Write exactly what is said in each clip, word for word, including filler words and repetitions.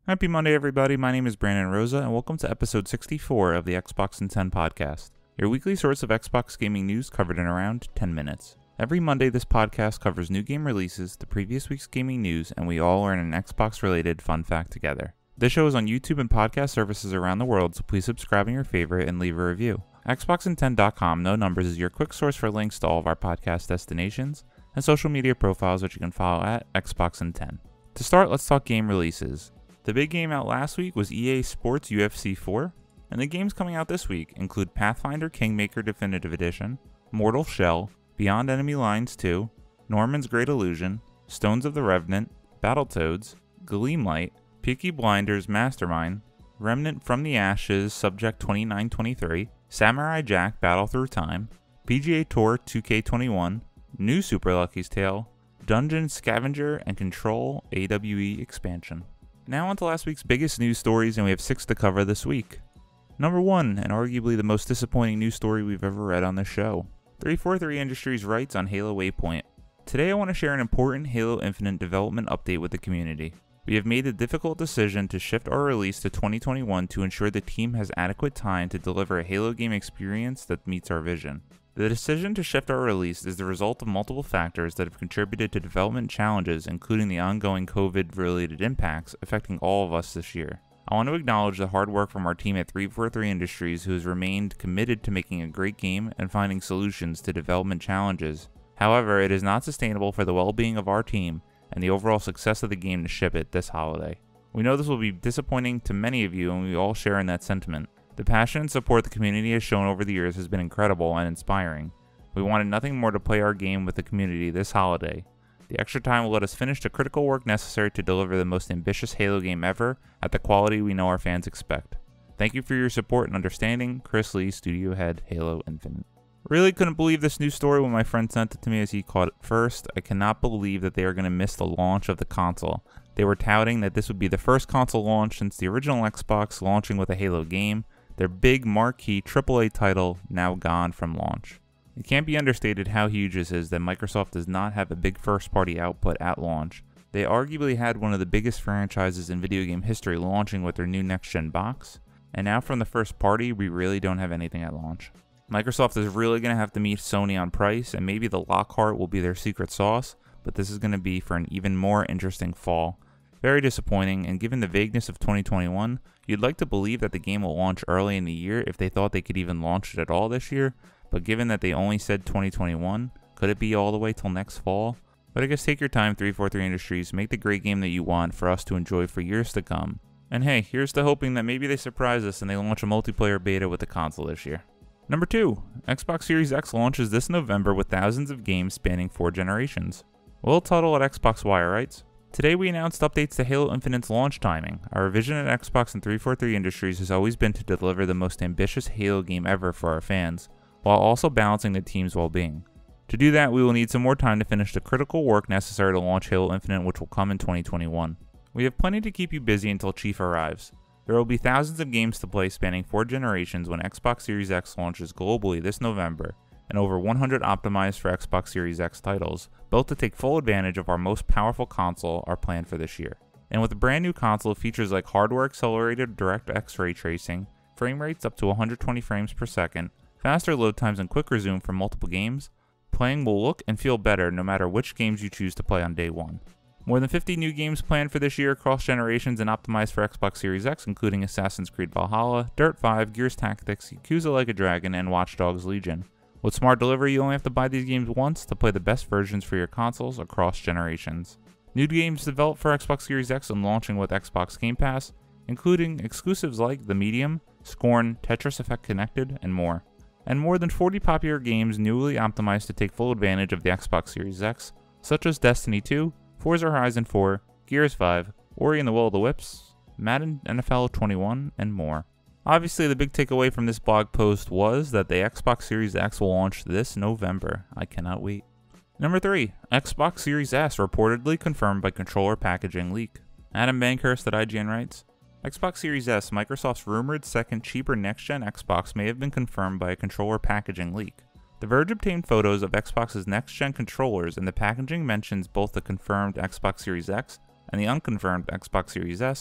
Happy Monday, everybody. My name is Brandon Rosa, and welcome to episode sixty-four of the Xbox in ten podcast, your weekly source of Xbox gaming news covered in around ten minutes. Every Monday, this podcast covers new game releases, the previous week's gaming news, and we all learn an Xbox-related fun fact together. This show is on YouTube and podcast services around the world, so please subscribe in your favorite and leave a review. Xbox in ten dot com, no numbers, is your quick source for links to all of our podcast destinations and social media profiles, which you can follow at Xbox in ten. To start, let's talk game releases. The big game out last week was E A Sports U F C four, and the games coming out this week include Pathfinder Kingmaker Definitive Edition, Mortal Shell, Beyond Enemy Lines two, Norman's Great Illusion, Stones of the Revenant, Battletoads, Gleamlight, Peaky Blinders Mastermind, Remnant from the Ashes Subject twenty-nine twenty-three, Samurai Jack Battle Through Time, P G A Tour two K twenty-one, New Super Lucky's Tale, Dungeon Scavenger, and Control A W E Expansion. Now on to last week's biggest news stories, and we have six to cover this week. Number one, and arguably the most disappointing news story we've ever read on this show. three forty-three Industries writes on Halo Waypoint. Today I want to share an important Halo Infinite development update with the community. We have made the difficult decision to shift our release to twenty twenty-one to ensure the team has adequate time to deliver a Halo game experience that meets our vision. The decision to shift our release is the result of multiple factors that have contributed to development challenges, including the ongoing COVID-related impacts affecting all of us this year. I want to acknowledge the hard work from our team at three forty-three Industries, who has remained committed to making a great game and finding solutions to development challenges. However, it is not sustainable for the well-being of our team and the overall success of the game to ship it this holiday. We know this will be disappointing to many of you, and we all share in that sentiment. The passion and support the community has shown over the years has been incredible and inspiring. We wanted nothing more to play our game with the community this holiday. The extra time will let us finish the critical work necessary to deliver the most ambitious Halo game ever at the quality we know our fans expect. Thank you for your support and understanding. Chris Lee, Studio Head, Halo Infinite. Really couldn't believe this news story when my friend sent it to me as he caught it first. I cannot believe that they are going to miss the launch of the console. They were touting that this would be the first console launch since the original Xbox launching with a Halo game. Their big marquee triple A title now gone from launch. It can't be understated how huge this is that Microsoft does not have a big first-party output at launch. They arguably had one of the biggest franchises in video game history launching with their new next-gen box, and now from the first party, we really don't have anything at launch. Microsoft is really going to have to meet Sony on price, and maybe the Lockhart will be their secret sauce, but this is going to be for an even more interesting fall. Very disappointing, and given the vagueness of twenty twenty-one, you'd like to believe that the game will launch early in the year if they thought they could even launch it at all this year, but given that they only said twenty twenty-one, could it be all the way till next fall? But I guess take your time, three forty-three Industries, make the great game that you want for us to enjoy for years to come. And hey, here's to hoping that maybe they surprise us and they launch a multiplayer beta with the console this year. Number two, Xbox Series X launches this November with thousands of games spanning four generations. Will Tuttle at Xbox Wire writes, today we announced updates to Halo Infinite's launch timing. Our vision at Xbox and three forty-three Industries has always been to deliver the most ambitious Halo game ever for our fans, while also balancing the team's well-being. To do that, we will need some more time to finish the critical work necessary to launch Halo Infinite, which will come in twenty twenty-one. We have plenty to keep you busy until Chief arrives. There will be thousands of games to play spanning four generations when Xbox Series X launches globally this November, and over one hundred optimized for Xbox Series X titles, built to take full advantage of our most powerful console, are planned for this year. And with a brand new console, features like hardware-accelerated DirectX ray tracing, frame rates up to one hundred twenty frames per second, faster load times and quick resume for multiple games, playing will look and feel better no matter which games you choose to play on day one. More than fifty new games planned for this year across generations and optimized for Xbox Series X, including Assassin's Creed Valhalla, Dirt five, Gears Tactics, Yakuza Like a Dragon, and Watch Dogs Legion. With Smart Delivery, you only have to buy these games once to play the best versions for your consoles across generations. New games developed for Xbox Series X and launching with Xbox Game Pass, including exclusives like The Medium, Scorn, Tetris Effect Connected, and more. And more than forty popular games newly optimized to take full advantage of the Xbox Series X, such as Destiny two, Forza Horizon four, Gears five, Ori and the Will of the Wisps, Madden N F L twenty-one, and more. Obviously, the big takeaway from this blog post was that the Xbox Series X will launch this November. I cannot wait. Number three, Xbox Series S reportedly confirmed by controller packaging leak. Adam Bankhurst at I G N writes, Xbox Series S, Microsoft's rumored second cheaper next-gen Xbox, may have been confirmed by a controller packaging leak. The Verge obtained photos of Xbox's next-gen controllers, and the packaging mentions both the confirmed Xbox Series X and the unconfirmed Xbox Series S,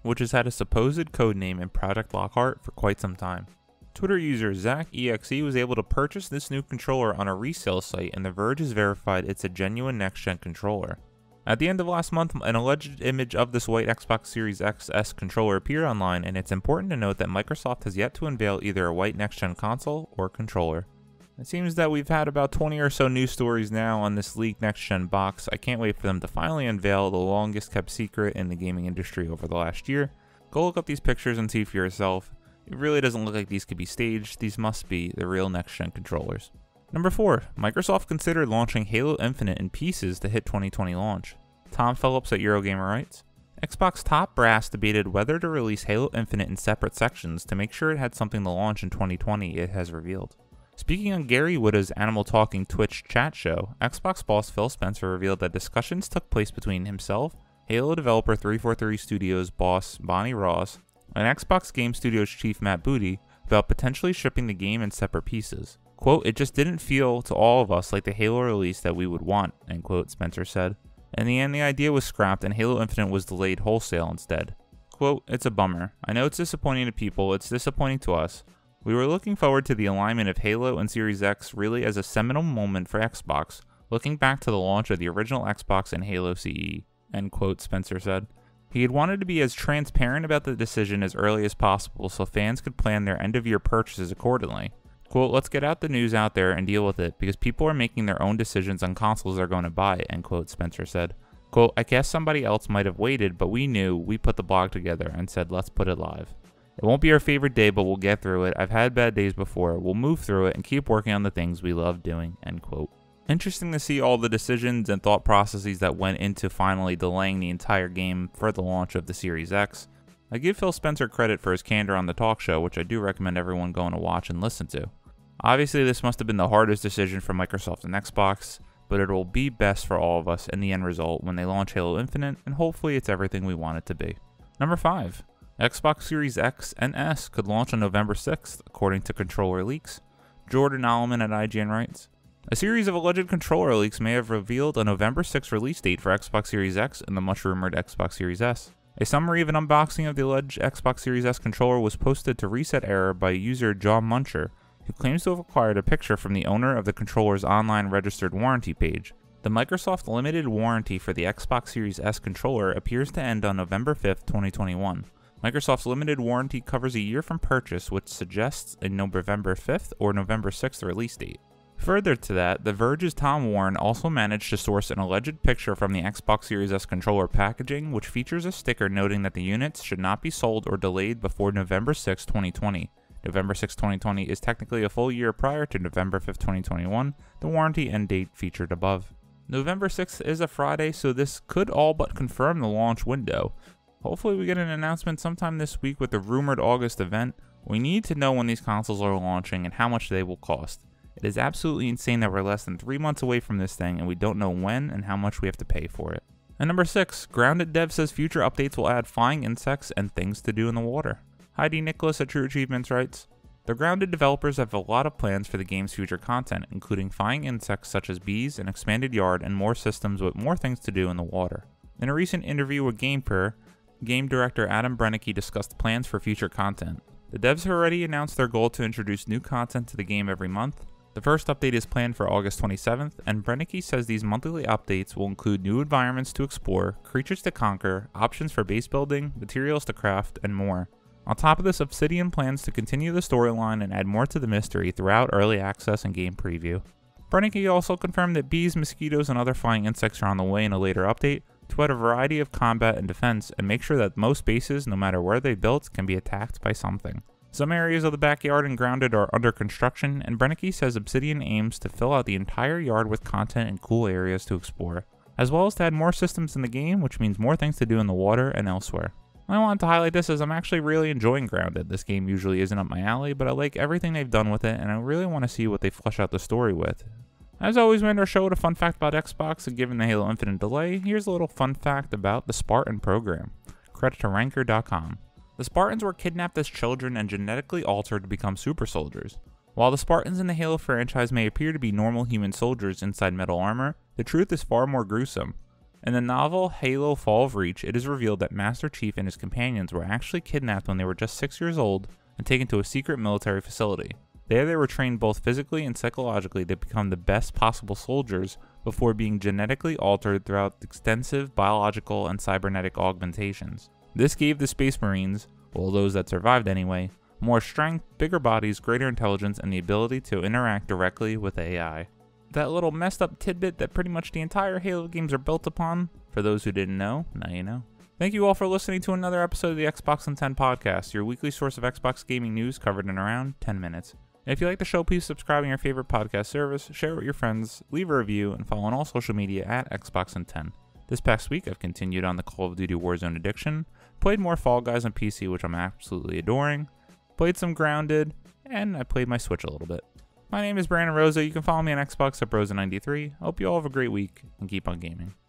which has had a supposed codename in Project Lockhart for quite some time. Twitter user ZachExe was able to purchase this new controller on a resale site, and The Verge has verified it's a genuine next-gen controller. At the end of last month, an alleged image of this white Xbox Series X S controller appeared online, and it's important to note that Microsoft has yet to unveil either a white next-gen console or controller. It seems that we've had about twenty or so news stories now on this leaked next-gen box. I can't wait for them to finally unveil the longest kept secret in the gaming industry over the last year. Go look up these pictures and see for yourself. It really doesn't look like these could be staged. These must be the real next-gen controllers. Number four. Microsoft considered launching Halo Infinite in pieces to hit twenty twenty launch. Tom Phillips at Eurogamer writes, Xbox top brass debated whether to release Halo Infinite in separate sections to make sure it had something to launch in twenty twenty, it has revealed. Speaking on Gary Whitta's Animal Talking Twitch chat show, Xbox boss Phil Spencer revealed that discussions took place between himself, Halo developer three forty-three Studios boss Bonnie Ross, and Xbox Game Studios chief Matt Booty about potentially shipping the game in separate pieces. Quote, it just didn't feel to all of us like the Halo release that we would want, end quote, Spencer said. In the end, the idea was scrapped and Halo Infinite was delayed wholesale instead. Quote, it's a bummer. I know it's disappointing to people, it's disappointing to us. We were looking forward to the alignment of Halo and Series X really as a seminal moment for Xbox, looking back to the launch of the original Xbox and Halo C E, end quote, Spencer said. He had wanted to be as transparent about the decision as early as possible so fans could plan their end-of-year purchases accordingly. Quote, let's get out the news out there and deal with it because people are making their own decisions on consoles they're going to buy, end quote, Spencer said. Quote, I guess somebody else might have waited, but we knew, we put the blog together and said let's put it live. It won't be our favorite day, but we'll get through it. I've had bad days before. We'll move through it and keep working on the things we love doing, end quote. Interesting to see all the decisions and thought processes that went into finally delaying the entire game for the launch of the Series X. I give Phil Spencer credit for his candor on the talk show, which I do recommend everyone going to watch and listen to. Obviously, this must have been the hardest decision for Microsoft and Xbox, but it will be best for all of us in the end result when they launch Halo Infinite, and hopefully it's everything we want it to be. Number five. Xbox Series X and S could launch on November sixth, according to controller leaks. Jordan Alleman at I G N writes, a series of alleged controller leaks may have revealed a November sixth release date for Xbox Series X and the much-rumored Xbox Series S. A summary of an unboxing of the alleged Xbox Series S controller was posted to Reset Error by user John Muncher, who claims to have acquired a picture from the owner of the controller's online registered warranty page. The Microsoft limited warranty for the Xbox Series S controller appears to end on November fifth, twenty twenty-one. Microsoft's limited warranty covers a year from purchase, which suggests a November fifth or November sixth release date. Further to that, The Verge's Tom Warren also managed to source an alleged picture from the Xbox Series S controller packaging, which features a sticker noting that the units should not be sold or delayed before November sixth, twenty twenty. November sixth, twenty twenty is technically a full year prior to November fifth, twenty twenty-one, the warranty end date featured above. November sixth is a Friday, so this could all but confirm the launch window. Hopefully we get an announcement sometime this week with the rumored August event. We need to know when these consoles are launching and how much they will cost. It is absolutely insane that we're less than three months away from this thing and we don't know when and how much we have to pay for it. And number six, Grounded Dev says future updates will add flying insects and things to do in the water. Heidi Nicholas at True Achievements writes, the Grounded developers have a lot of plans for the game's future content, including flying insects such as bees, an expanded yard, and more systems with more things to do in the water. In a recent interview with GamePer, game director Adam Brennicky discussed plans for future content. The devs have already announced their goal to introduce new content to the game every month. The first update is planned for August twenty-seventh, and Brennicky says these monthly updates will include new environments to explore, creatures to conquer, options for base building, materials to craft, and more. On top of this, Obsidian plans to continue the storyline and add more to the mystery throughout early access and game preview. Brennicky also confirmed that bees, mosquitoes, and other flying insects are on the way in a later update to add a variety of combat and defense and make sure that most bases, no matter where they built, can be attacked by something. Some areas of the backyard and Grounded are under construction, and Brennicky says Obsidian aims to fill out the entire yard with content and cool areas to explore, as well as to add more systems in the game, which means more things to do in the water and elsewhere. I wanted to highlight this as I'm actually really enjoying Grounded. This game usually isn't up my alley, but I like everything they've done with it, and I really want to see what they flesh out the story with. As always, we end our show with a fun fact about Xbox, and given the Halo Infinite delay, here's a little fun fact about the Spartan program. Credit to Ranker dot com. The Spartans were kidnapped as children and genetically altered to become super soldiers. While the Spartans in the Halo franchise may appear to be normal human soldiers inside metal armor, the truth is far more gruesome. In the novel Halo Fall of Reach, it is revealed that Master Chief and his companions were actually kidnapped when they were just six years old and taken to a secret military facility. There they were trained both physically and psychologically to become the best possible soldiers before being genetically altered throughout extensive biological and cybernetic augmentations. This gave the Space Marines, well those that survived anyway, more strength, bigger bodies, greater intelligence, and the ability to interact directly with A I. That little messed up tidbit that pretty much the entire Halo games are built upon, for those who didn't know, now you know. Thank you all for listening to another episode of the Xbox in ten Podcast, your weekly source of Xbox gaming news covered in around ten minutes. If you like the show, please subscribe on your favorite podcast service, share it with your friends, leave a review, and follow on all social media at Xbox in ten. This past week, I've continued on the Call of Duty Warzone addiction, played more Fall Guys on P C, which I'm absolutely adoring, played some Grounded, and I played my Switch a little bit. My name is Brandon Rosa. You can follow me on Xbox at Rosa ninety-three. I hope you all have a great week, and keep on gaming.